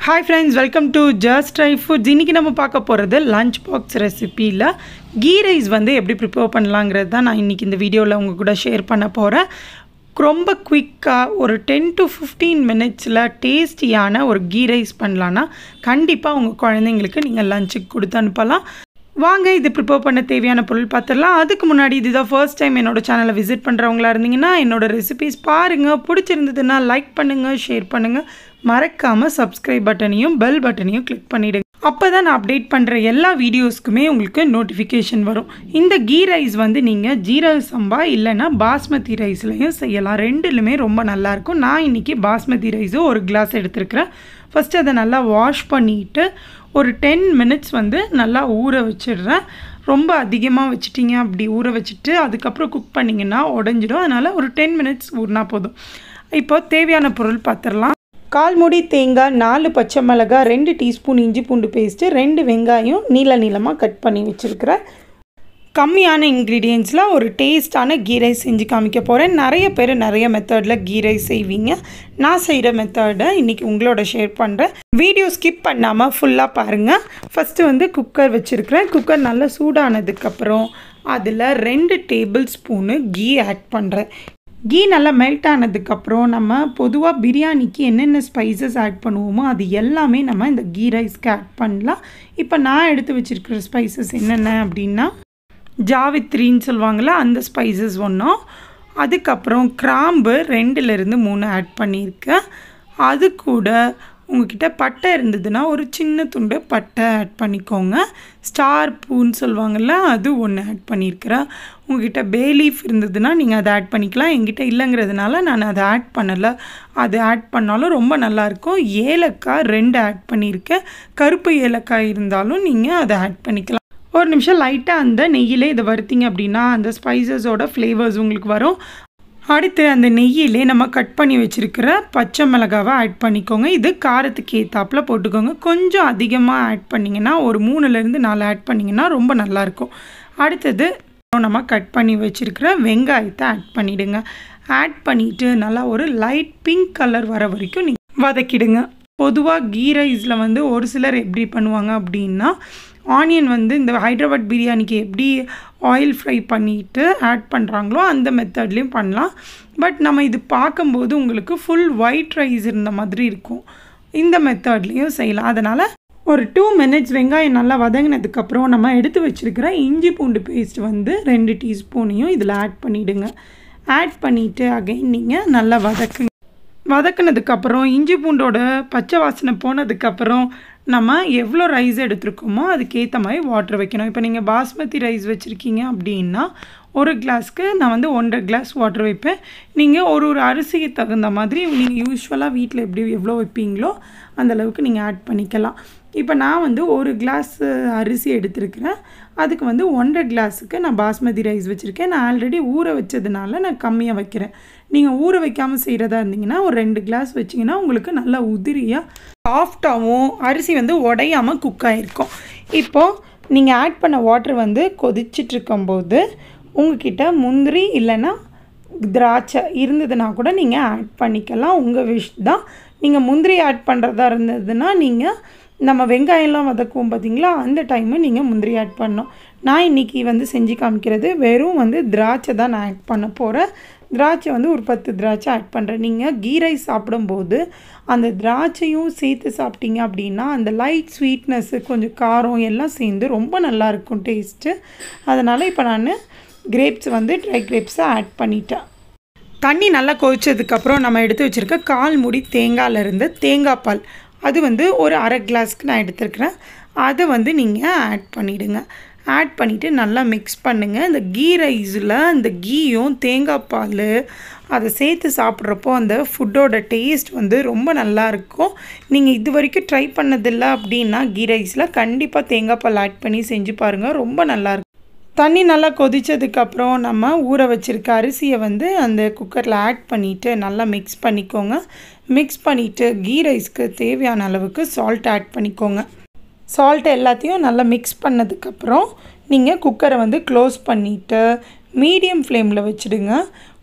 Hi friends, welcome to Just Try Foods. இன்னைக்கு நம்ம பார்க்க போறது லஞ்ச் பாக்ஸ் ரெசிபில கீ ரைஸ் வந்து எப்படி ப்ரிப்பேர் பண்ணலாம்ங்கறது தான் நான் இன்னைக்கு இந்த வீடியோல உங்க கூட ஷேர் பண்ண போறேன். ரொம்ப குயிக்கா ஒரு 10 to 15 மினிட்ஸ்ல டேஸ்டியான ஒரு கீ ரைஸ் பண்ணலாம்னா கண்டிப்பா உங்க குழந்தைகளுக்கு நீங்க லஞ்சுக்கு கொடுத்து அனுப்பலாம். வாங்க இது ப்ரிப்பேர் பண்ண தேவையான பொருள் பார்த்துடலாம். அதுக்கு முன்னாடி இதுதான் ஃபர்ஸ்ட் டைம் என்னோட சேனலை விசிட் பண்ணுறவங்களா இருந்தீங்கன்னா என்னோட ரெசிபிஸ் பாருங்கள். பிடிச்சிருந்ததுன்னா லைக் பண்ணுங்கள், ஷேர் பண்ணுங்கள், மறக்காமல் சப்ஸ்கிரைப் பட்டனையும் பெல் பட்டனையும் கிளிக் பண்ணிவிடுங்க. அப்போ தான் நான் அப்டேட் பண்ணுற எல்லா வீடியோஸ்க்குமே உங்களுக்கு நோட்டிஃபிகேஷன் வரும். இந்த கீ ரைஸ் வந்து நீங்கள் ஜீரக சம்பா இல்லைன்னா பாஸ்மதி ரைஸ்லையும் செய்யலாம். ரெண்டுலுமே ரொம்ப நல்லாயிருக்கும். நான் இன்றைக்கி பாஸ்மதி ரைஸும் ஒரு கிளாஸ் எடுத்துருக்கிறேன். ஃபஸ்ட்டு அதை நல்லா வாஷ் பண்ணிவிட்டு ஒரு 10 மினிட்ஸ் வந்து நல்லா ஊற வச்சிடுறேன். ரொம்ப அதிகமாக வச்சிட்டிங்க அப்படி ஊற வச்சுட்டு அதுக்கப்புறம் குக் பண்ணிங்கன்னா உடஞ்சிடும். அதனால் ஒரு 10 மினிட்ஸ் ஊறினா போதும். இப்போ தேவையான பொருள் பார்த்துடலாம். 1/4 மூடி தேங்காய், 4 பச்சை மிளகாய், 2 டீஸ்பூன் இஞ்சி பூண்டு பேஸ்ட்டு, 2 வெங்காயம் நீளமாக கட் பண்ணி வச்சுருக்கிறேன். கம்மியான இன்க்ரீடியன்ஸில் ஒரு டேஸ்ட்டான கீ ரைஸ் செஞ்சு காமிக்க போகிறேன். நிறைய பேர் நிறைய மெத்தடில் கீ ரைஸ் செய்வீங்க. நான் செய்கிற மெத்தடை இன்றைக்கி உங்களோட ஷேர் பண்ணுறேன். வீடியோ ஸ்கிப் பண்ணாமல் ஃபுல்லாக பாருங்கள். ஃபஸ்ட்டு வந்து குக்கர் வச்சுருக்கிறேன். குக்கர் நல்லா சூடானதுக்கப்புறம் அதில் 2 டேபிள் ஸ்பூனு கீ ஆட் பண்ணுறேன். கீ நல்லா மெல்ட் ஆனதுக்கப்புறம் நம்ம பொதுவாக பிரியாணிக்கு என்னென்ன ஸ்பைசஸ் ஆட் பண்ணுவோமோ அது எல்லாமே நம்ம இந்த கீ ரைஸ்க்கு ஆட் பண்ணலாம். இப்போ நான் எடுத்து வச்சுருக்கிற ஸ்பைசஸ் என்னென்ன அப்படின்னா ஜாவித்ரின்னு சொல்லுவாங்களா, அந்த ஸ்பைசஸ் ஒன்றும், அதுக்கப்புறம் கிராம்பு 2லேருந்து 3 ஆட் பண்ணியிருக்கேன். அது கூட உங்கள்கிட்ட பட்டை இருந்ததுன்னா ஒரு சின்ன துண்டு பட்டை ஆட் பண்ணிக்கோங்க. ஸ்டார் பூன்னு சொல்லுவாங்கள்ல, அது 1 ஆட் பண்ணியிருக்கிறேன். உங்கள்கிட்ட பேலீஃப் இருந்ததுன்னா நீங்கள் அதை ஆட் பண்ணிக்கலாம். என்கிட்ட இல்லைங்கிறதுனால நான் அதை ஆட் பண்ணலை. அது ஆட் பண்ணாலும் ரொம்ப நல்லாயிருக்கும். ஏலக்காய் 2 ஆட் பண்ணியிருக்கேன். கருப்பு ஏலக்காய் இருந்தாலும் நீங்கள் அதை ஆட் பண்ணிக்கலாம். ஒரு நிமிஷம் லைட்டாக அந்த நெய்யிலே இதை வறுத்திங்க அப்படின்னா அந்த ஸ்பைசஸோட ஃப்ளேவர்ஸ் உங்களுக்கு வரும். அடுத்து அந்த நெய்யிலே நம்ம கட் பண்ணி வச்சுருக்கிற பச்சை மிளகாவை ஆட் பண்ணிக்கோங்க. இது காரத்துக்கு ஏற்றாப்பில் போட்டுக்கோங்க. கொஞ்சம் அதிகமாக ஆட் பண்ணிங்கன்னா ஒரு 3லேருந்து 4 ஆட் பண்ணிங்கன்னா ரொம்ப நல்லாயிருக்கும். அடுத்தது நம்ம கட் பண்ணி வச்சுருக்கிற வெங்காயத்தை ஆட் பண்ணிவிடுங்க. ஆட் பண்ணிவிட்டு நல்லா ஒரு லைட் பிங்க் கலர் வர வரைக்கும் நீங்கள் வதக்கிடுங்க. பொதுவாக கீ ரைஸில் வந்து ஒரு சிலர் எப்படி பண்ணுவாங்க அப்படின்னா ஆனியன் வந்து இந்த ஹைதராபாத் பிரியாணிக்கு எப்படி ஆயில் ஃப்ரை பண்ணிவிட்டு ஆட் பண்ணுறாங்களோ அந்த மெத்தட்லேயும் பண்ணலாம். பட் நம்ம இது பார்க்கும்போது உங்களுக்கு ஃபுல் ஒயிட் ரைஸ் இருந்த மாதிரி இருக்கும். இந்த மெத்தட்லேயும் செய்யலாம். அதனால் ஒரு 2 மினிட்ஸ் வெங்காயம் நல்லா வதங்கினதுக்கப்புறம் நம்ம எடுத்து வச்சுருக்கிற இஞ்சி பூண்டு பேஸ்ட் வந்து 2 டீஸ்பூனையும் இதில் ஆட் பண்ணிவிடுங்க. ஆட் பண்ணிவிட்டு அகைன் நீங்கள் நல்லா வதக்குனதுக்கப்புறம் இஞ்சி பூண்டோட பச்சை வாசனை போனதுக்கப்புறம் நம்ம எவ்வளோ ரைஸ் எடுத்துருக்கோமோ அதுக்கேற்ற மாதிரி வாட்டர் வைக்கணும். இப்போ நீங்கள் பாஸ்மதி ரைஸ் வச்சுருக்கீங்க அப்படின்னா ஒரு கிளாஸ்க்கு நான் வந்து 1.5 கிளாஸ் வாட்டர் வைப்பேன். நீங்கள் ஒரு அரிசிக்கு தகுந்த மாதிரி நீங்கள் யூஸ்வலாக வீட்டில் எப்படி எவ்வளோ வைப்பீங்களோ அந்தளவுக்கு நீங்கள் ஆட் பண்ணிக்கலாம். இப்போ நான் வந்து 1 கிளாஸ் அரிசி எடுத்துருக்கிறேன். அதுக்கு வந்து 1.5 கிளாஸுக்கு நான் பாஸ்மதி ரைஸ் வச்சுருக்கேன். நான் ஆல்ரெடி ஊற வச்சதுனால நான் கம்மியாக வைக்கிறேன். நீங்கள் ஊற வைக்காமல் செய்கிறதா இருந்தீங்கன்னா ஒரு 2 கிளாஸ் வச்சிங்கன்னா உங்களுக்கு நல்லா உதிரியாக சாஃப்டாகவும் அரிசி வந்து உடையாமல் குக் ஆகிருக்கும். இப்போது நீங்கள் ஆட் பண்ண வாட்டர் வந்து கொதிச்சிட்ருக்கும்போது உங்கள்கிட்ட முந்திரி இல்லைன்னா திராட்சை இருந்ததுன்னா கூட நீங்கள் ஆட் பண்ணிக்கலாம். உங்கள் விஷ் தான். நீங்கள் முந்திரி ஆட் பண்ணுறதா இருந்ததுன்னா நீங்கள் நம்ம வெங்காயம்லாம் வதக்குவோம் பார்த்தீங்களா, அந்த டைமு நீங்கள் முந்திரி ஆட் பண்ணணும். நான் இன்றைக்கி வந்து செஞ்சு காமிக்கிறது வெறும் வந்து திராட்சை தான் நான் ஆட் பண்ண போகிறேன். திராட்சை வந்து ஒரு 10 திராட்சை ஆட் பண்ணுறேன். நீங்கள் கீ ரைஸ் சாப்பிடும்போது அந்த திராட்சையும் சேர்த்து சாப்பிட்டீங்க அப்படின்னா அந்த லைட் ஸ்வீட்னஸ்ஸு கொஞ்சம் காரம் எல்லாம் சேர்ந்து ரொம்ப நல்லாயிருக்கும் டேஸ்ட்டு. அதனால் இப்போ நான் கிரேப்ஸ் வந்து ட்ரை கிரேப்ஸை ஆட் பண்ணிட்டேன். தண்ணி நல்லா கொதிச்சதுக்கப்புறம் நம்ம எடுத்து வச்சுருக்க 1/4 மூடி தேங்காயிலேருந்து தேங்காய் பால் அது வந்து ஒரு 1/2 கிளாஸ்க்கு நான் எடுத்துருக்கிறேன். அதை வந்து நீங்கள் ஆட் பண்ணிவிடுங்க. ஆட் பண்ணிவிட்டு நல்லா மிக்ஸ் பண்ணுங்கள். இந்த கீ ரைஸில் இந்த கீயும் தேங்காய் பால் அதை சேர்த்து சாப்பிட்றப்போ அந்த ஃபுட்டோட டேஸ்ட் வந்து ரொம்ப நல்லாயிருக்கும். நீங்கள் இது வரைக்கும் ட்ரை பண்ணதில்லை அப்படின்னா கீ ரைஸில் கண்டிப்பாக தேங்காய் பால் ஆட் பண்ணி செஞ்சு பாருங்கள், ரொம்ப நல்லாயிருக்கும். தண்ணி நல்லா கொதித்ததுக்கப்புறம் நம்ம ஊற வச்சுருக்க அரிசியை வந்து அந்த குக்கரில் ஆட் பண்ணிவிட்டு நல்லா மிக்ஸ் பண்ணிக்கோங்க. மிக்ஸ் பண்ணிவிட்டு கீ ரைஸ்க்கு தேவையான அளவுக்கு சால்ட் ஆட் பண்ணிக்கோங்க. சால்ட்டு எல்லாத்தையும் நல்லா மிக்ஸ் பண்ணதுக்கப்புறம் நீங்கள் குக்கரை வந்து க்ளோஸ் பண்ணிவிட்டு மீடியம் ஃப்ளேமில் வச்சுடுங்க.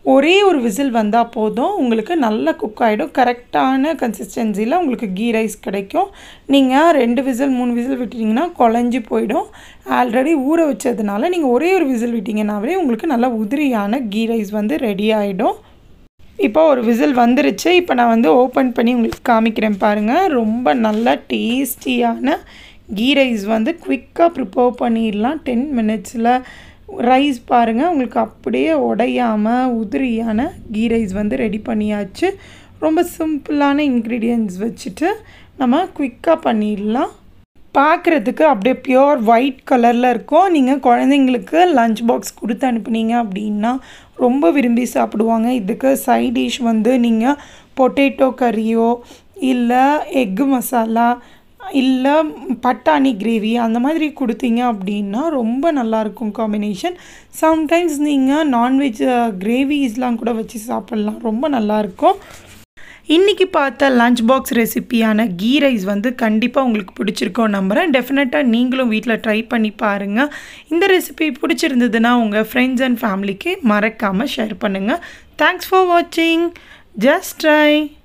ஒரே ஒரு விசில் வந்தால் போதும், உங்களுக்கு நல்லா குக் ஆகிடும். கரெக்டான கன்சிஸ்டன்சியில் உங்களுக்கு கீ ரைஸ் கிடைக்கும். நீங்கள் 2 விசில் 3 விசில் விட்டிங்கன்னா குழஞ்சி போயிடும். ஆல்ரெடி ஊற வச்சதுனால நீங்கள் ஒரே ஒரு விசில் விட்டிங்கன்னாவே உங்களுக்கு நல்லா உதிரியான கீ ரைஸ் வந்து ரெடி ஆகிடும். இப்போ ஒரு விசில் வந்துருச்சு. இப்போ நான் வந்து ஓப்பன் பண்ணி உங்களுக்கு காமிக்கிறேன் பாருங்கள். ரொம்ப நல்லா டேஸ்டியான கீ ரைஸ் வந்து குவிக்காக ப்ரிப்பேர் பண்ணிடலாம் 10 மினிட்ஸில். ரைஸ் பாருங்கள், உங்களுக்கு அப்படியே உடையாமல் உதிரியான கீ ரைஸ் வந்து ரெடி பண்ணியாச்சு. ரொம்ப சிம்பிளான இன்க்ரீடியன்ட்ஸ் வச்சுட்டு நம்ம குவிக்காக பண்ணிடலாம். பார்க்குறதுக்கு அப்படியே பியோர் ஒயிட் கலரில் இருக்கும். நீங்கள் குழந்தைங்களுக்கு லஞ்ச் பாக்ஸ் கொடுத்து அனுப்புனீங்க அப்படின்னா ரொம்ப விரும்பி சாப்பிடுவாங்க. இதுக்கு சைட் டிஷ் வந்து நீங்கள் பொட்டேட்டோ கறியோ இல்லை எக்கு மசாலா இல்லை பட்டாணி கிரேவி அந்த மாதிரி கொடுத்தீங்க அப்படின்னா ரொம்ப நல்லாயிருக்கும் காம்பினேஷன். சம்டைம்ஸ் நீங்கள் நான்வெஜ் கிரேவிஸ்லாம் கூட வச்சு சாப்பிட்லாம், ரொம்ப நல்லாயிருக்கும். இன்றைக்கி பார்த்த லஞ்ச் பாக்ஸ் ரெசிப்பியான கீ ரைஸ் வந்து கண்டிப்பாக உங்களுக்கு பிடிச்சிருக்கோம் நம்புகிறேன். டெஃபினட்டாக நீங்களும் வீட்டில் ட்ரை பண்ணி பாருங்கள். இந்த ரெசிபி பிடிச்சிருந்ததுன்னா உங்கள் ஃப்ரெண்ட்ஸ் அண்ட் ஃபேமிலிக்கு மறக்காமல் ஷேர் பண்ணுங்கள். தேங்க்ஸ் ஃபார் வாட்சிங். Just try.